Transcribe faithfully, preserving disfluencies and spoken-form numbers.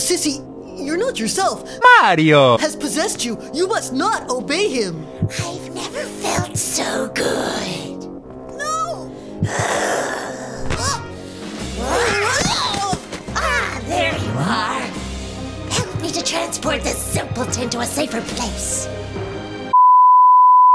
Sissy, you're not yourself. Mario! Has possessed you. You must not obey him. I've never felt so good. No! Ah, there you are. Help me to transport this simpleton to a safer place.